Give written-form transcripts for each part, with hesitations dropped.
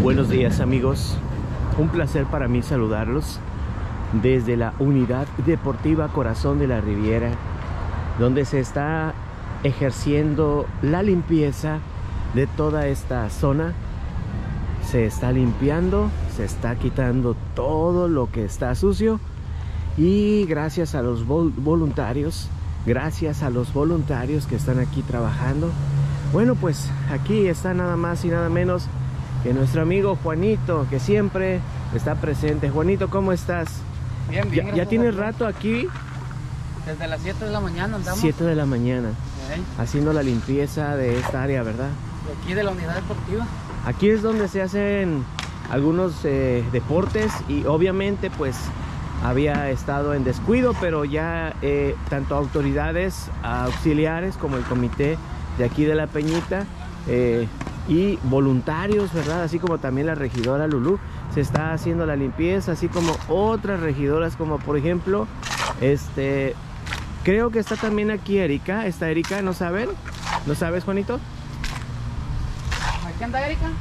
Buenos días, amigos, un placer para mí saludarlos desde la Unidad Deportiva Corazón de la Riviera, donde se está ejerciendo la limpieza de toda esta zona. Se está limpiando, se está quitando todo lo que está sucio, y gracias a los voluntarios, que están aquí trabajando. Bueno, pues aquí está nada más y nada menos que nuestro amigo Juanito, que siempre está presente. Juanito, ¿cómo estás? Bien, bien. ¿Ya tienes rato aquí? Desde las 7 de la mañana andamos. 7 de la mañana. Okay. Haciendo la limpieza de esta área, ¿verdad? De aquí de la unidad deportiva. Aquí es donde se hacen algunos deportes, y obviamente pues había estado en descuido, pero ya tanto autoridades auxiliares como el comité de aquí de La Peñita y voluntarios, ¿verdad? Así como también la regidora Lulú, se está haciendo la limpieza, así como otras regidoras, como por ejemplo, creo que está también aquí Erika. ¿Está Erika? ¿No saben? ¿No sabes, Juanito? ¿Aquí anda Erika?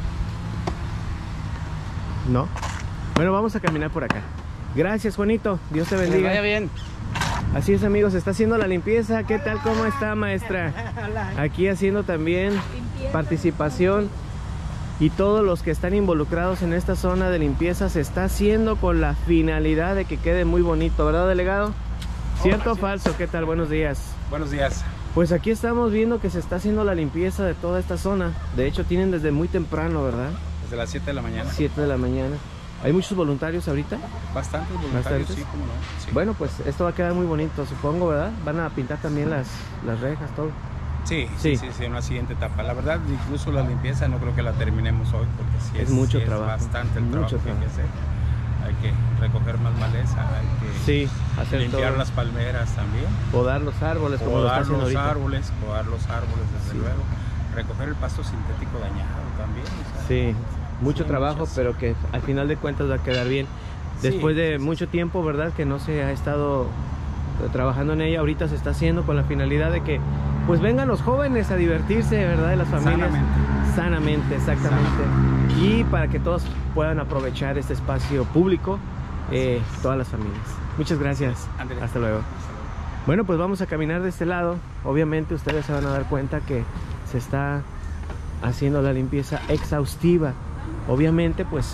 No. Bueno, vamos a caminar por acá. Gracias, Juanito. Dios te bendiga. Que vaya bien. Así es, amigos, se está haciendo la limpieza. ¿Qué tal? ¿Cómo está, maestra? Aquí haciendo también participación, y todos los que están involucrados en esta zona de limpieza se está haciendo con la finalidad de que quede muy bonito, ¿verdad, delegado? ¿Cierto o falso? ¿Qué tal? Buenos días. Buenos días. Pues aquí estamos viendo que se está haciendo la limpieza de toda esta zona. De hecho, tienen desde muy temprano, ¿verdad? Desde las 7 de la mañana. 7 de la mañana. ¿Hay muchos voluntarios ahorita? Bastantes voluntarios. ¿Bastantes? Sí, cómo no. Sí. Bueno, pues esto va a quedar muy bonito, supongo, ¿verdad? Van a pintar también las rejas, todo. Sí, Sí. una siguiente etapa. La verdad, incluso la limpieza no creo que la terminemos hoy, porque sí Es mucho sí trabajo. Es bastante el trabajo que hay que hacer. Hay que recoger más maleza, hay que Sí, hacer limpiar todo. las palmeras también. Podar los árboles, como lo está Podar haciendo los ahorita. árboles, desde Sí. luego. Recoger el pasto sintético dañado también. O sea, Sí, mucho sí, trabajo, muchas. pero que al final de cuentas va a quedar bien. Después Sí, de sí, mucho tiempo, ¿verdad? Que no se ha estado trabajando en ella, ahorita se está haciendo con la finalidad de que pues vengan los jóvenes a divertirse, ¿verdad? De las familias. Sanamente, exactamente. Y para que todos puedan aprovechar este espacio público, todas las familias. Muchas gracias. Ándale. Hasta luego. Bueno, pues vamos a caminar de este lado. Obviamente ustedes se van a dar cuenta que se está haciendo la limpieza exhaustiva. Obviamente pues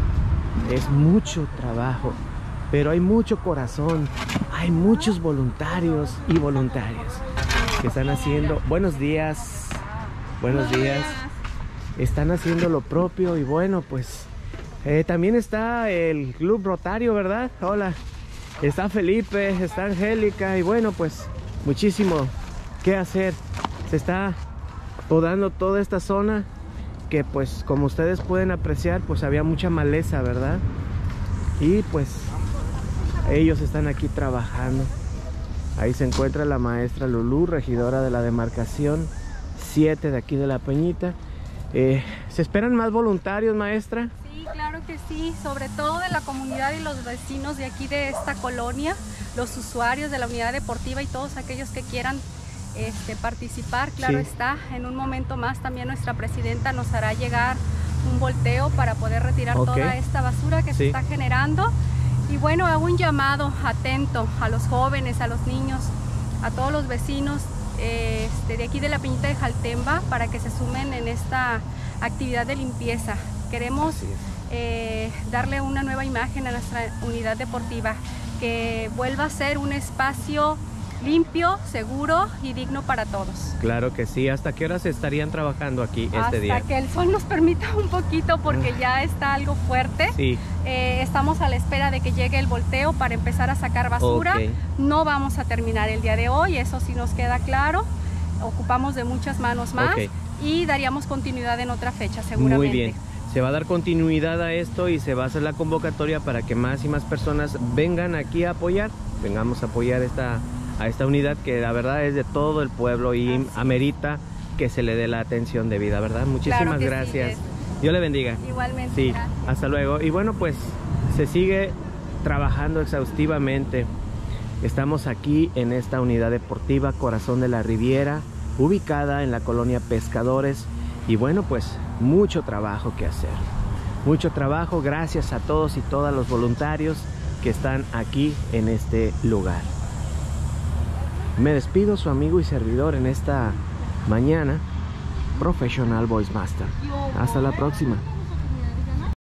es mucho trabajo, pero hay mucho corazón, hay muchos voluntarios y voluntarias que están haciendo. Buenos días. Buenos días. Están haciendo lo propio, y bueno, pues también está el Club Rotario, ¿verdad? Hola. Está Felipe, está Angélica, y bueno, pues muchísimo que hacer. Se está podando toda esta zona, que pues como ustedes pueden apreciar, pues había mucha maleza, ¿verdad? Y pues ellos están aquí trabajando. Ahí se encuentra la maestra Lulú, regidora de la demarcación 7 de aquí de La Peñita. ¿Se esperan más voluntarios, maestra? Sí, claro que sí, sobre todo de la comunidad y los vecinos de aquí de esta colonia, los usuarios de la unidad deportiva y todos aquellos que quieran participar, claro Sí. está. En un momento más también nuestra presidenta nos hará llegar un volteo para poder retirar Ok. toda esta basura que Sí. se está generando. Y bueno, hago un llamado atento a los jóvenes, a los niños, a todos los vecinos de aquí de La Peñita de Jaltemba, para que se sumen en esta actividad de limpieza. Queremos Así es. darle una nueva imagen a nuestra unidad deportiva, que vuelva a ser un espacio limpio, seguro y digno para todos. Claro que sí. ¿Hasta qué horas estarían trabajando aquí este día? Hasta que el sol nos permita un poquito, porque ya está algo fuerte. Sí. Estamos a la espera de que llegue el volteo para empezar a sacar basura. Ok. No vamos a terminar el día de hoy, eso sí nos queda claro. Ocupamos de muchas manos más, Ok. y daríamos continuidad en otra fecha seguramente. Muy bien. Se va a dar continuidad a esto, y se va a hacer la convocatoria para que más y más personas vengan aquí a apoyar. Vengamos a apoyar a esta unidad, que la verdad es de todo el pueblo y Así. amerita que se le dé la atención debida, ¿verdad? Muchísimas Claro que sí, gracias. Jess. Dios le bendiga. Igualmente. Sí, Gracias. hasta luego. Y bueno, pues se sigue trabajando exhaustivamente. Estamos aquí en esta unidad deportiva Corazón de la Riviera, ubicada en la colonia Pescadores, Y bueno, pues mucho trabajo que hacer. Mucho trabajo, gracias a todos y todas los voluntarios que están aquí en este lugar. Me despido, su amigo y servidor en esta mañana, Professional Voice Master. Hasta la próxima.